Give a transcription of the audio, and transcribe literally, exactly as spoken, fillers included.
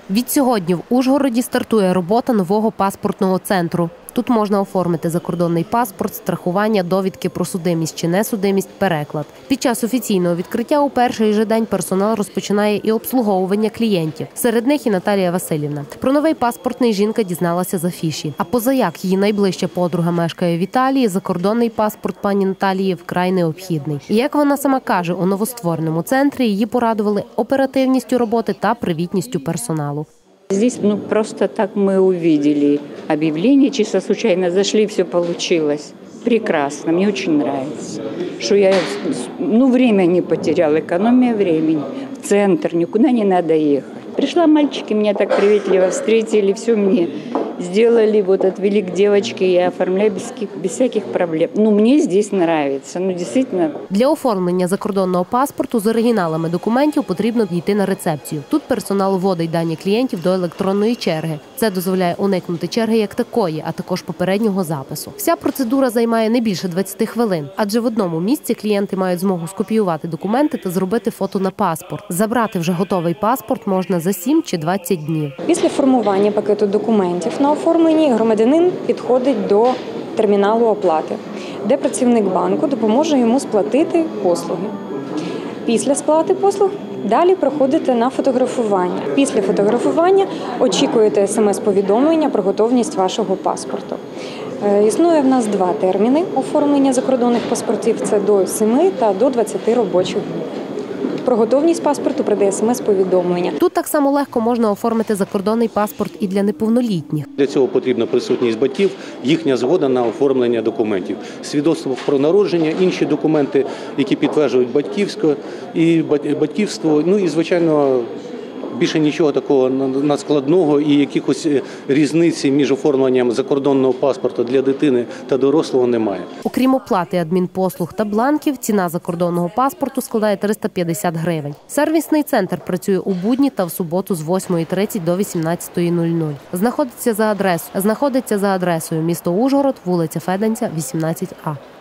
Відсьогодні в Ужгороді стартує робота нового паспортного центру. Тут можна оформити закордонний паспорт, страхування, довідки про судимість чи несудимість, переклад. Під час офіційного відкриття у перший же день персонал розпочинає і обслуговування клієнтів. Серед них і Наталія Василівна. Про новий паспортний жінка дізналася з афіші. А позаяк її найближча подруга мешкає в Італії, закордонний паспорт пані Наталії вкрай необхідний. І як вона сама каже, у новоствореному центрі її порадували оперативністю роботи та привітністю персоналу. Здесь ну, просто так мы увидели объявление, чисто случайно зашли, все получилось. Прекрасно, мне очень нравится, что я ну, время не потеряла, экономия времени. В центр, никуда не надо ехать. Пришла, мальчики меня так приветливо встретили, все мне сделали, вот отвели к девочке, я оформляю без, без всяких проблем. Ну, мне здесь нравится, ну, действительно. Для оформлення закордонного паспорту з оригіналами документів потрібно йти на рецепцію. Тут персонал вводить дані клієнтів до електронної черги. Це дозволяє уникнути черги як такої, а також попереднього запису. Вся процедура займає не більше двадцяти хвилин, адже в одному місці клієнти мають змогу скопіювати документи та зробити фото на паспорт. Забрати вже готовий паспорт можна за сім чи двадцять днів. Після формування пакету документів на оформленні громадянин підходить до терміналу оплати, де працівник банку допоможе йому сплатити послуги. Після сплати послуг далі проходите на фотографування. Після фотографування очікуєте смс-повідомлення про готовність вашого паспорту. Існує в нас два терміни оформлення закордонних паспортів – це до семи та до двадцяти робочих днів. Про готовність паспорту прийде смс-повідомлення. Тут так само легко можна оформити закордонний паспорт і для неповнолітніх. Для цього потрібна присутність батьків, їхня згода на оформлення документів. Свідоцтво про народження, інші документи, які підтверджують батьківство, і батьківство, ну і, звичайно, більше нічого такого надскладного і якихось різниці між оформленням закордонного паспорта для дитини та дорослого немає. Окрім оплати адмінпослуг та бланків, ціна закордонного паспорту складає триста п'ятдесят гривень. Сервісний центр працює у будні та в суботу з восьмої тридцять до вісімнадцятої нуль нуль. Знаходиться за адресою, знаходиться за адресою місто Ужгород, вулиця Феденця, вісімнадцять А.